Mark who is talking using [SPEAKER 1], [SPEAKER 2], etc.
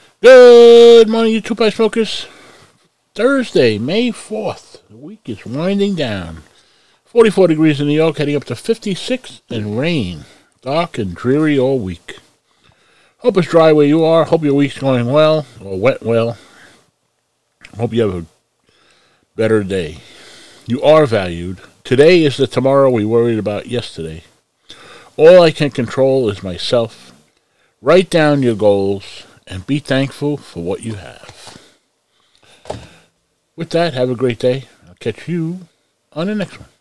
[SPEAKER 1] Good morning, you two pie smokers. Thursday, May 4th. The week is winding down. 44 degrees in New York, heading up to 56, and rain. Dark and dreary all week. Hope it's dry where you are. Hope your week's going well, or wet well. Hope you have a better day. You are valued. Today is the tomorrow we worried about yesterday. All I can control is myself. Write down your goals and be thankful for what you have. With that, have a great day. I'll catch you on the next one.